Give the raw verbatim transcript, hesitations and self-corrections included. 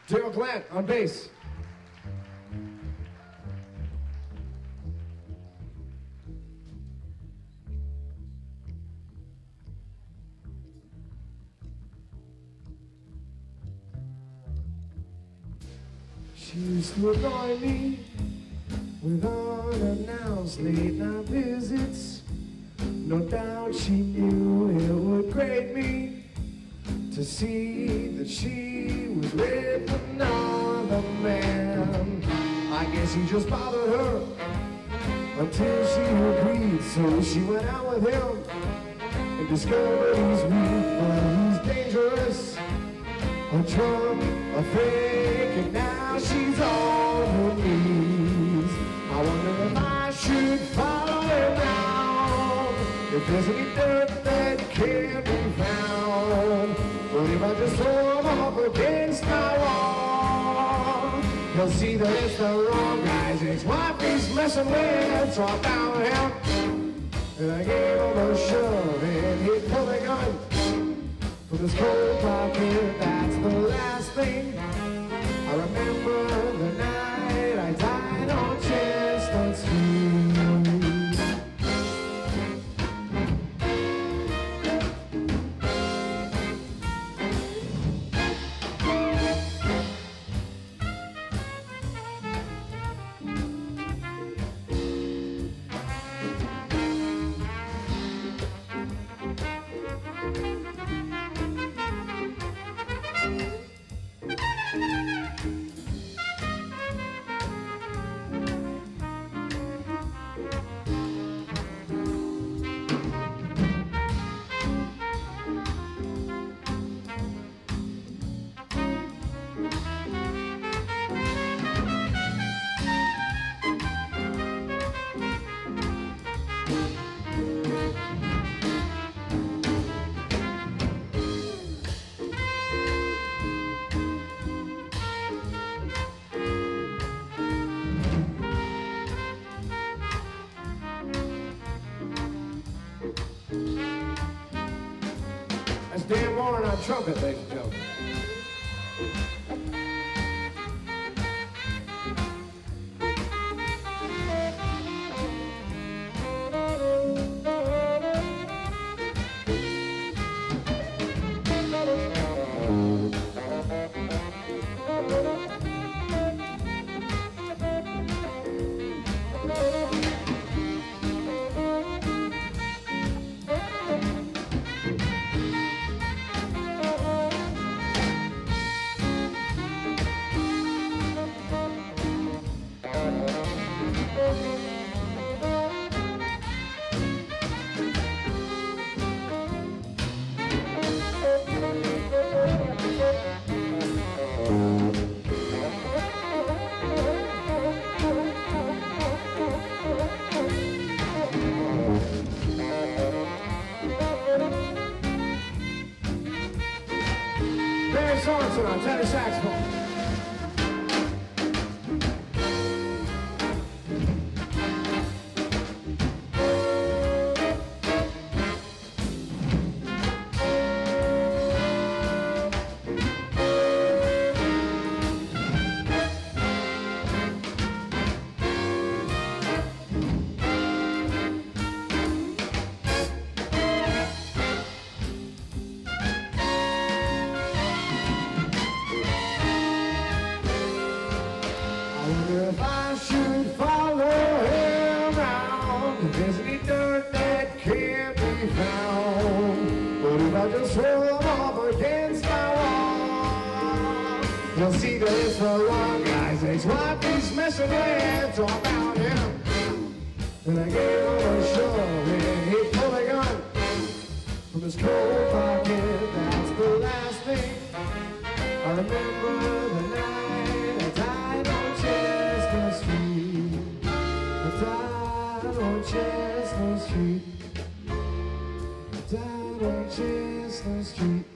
Daryl Glenn on bass. She used to annoy me with unannounced late night visits. No doubt she knew it would grate me to see that she was with another man. I guess he just bothered her until she agreed. So she went out with him and discovered he's weak, but he's dangerous, a trump, a fake, and now she's on her knees. I wonder if I should follow her now, if there's any dirt that can't be found. But if I just throw him up against my wall, he'll see that it's the wrong guy's ex-wife he's messing with. So I found him and I gave him a shove, and he pulled a gun from his coat pocket. That's the last thing I remember, the night I died on Chestnut Street. That's Dan Warren on trumpet, ladies and gentlemen. Barry Sorensen on tenor saxophone. I wonder if I should follow him round, if there's any dirt that can't be found. But if I just throw him up against my wall, you'll see that it's the wrong guy's ex-wife he's messing with. So I found him and I gave him a shove, and he pulled a gun from his coat pocket. That's the last thing I remember, the night I died on Chestnut Street. I died on Chestnut Street. I died on Chestnut Street.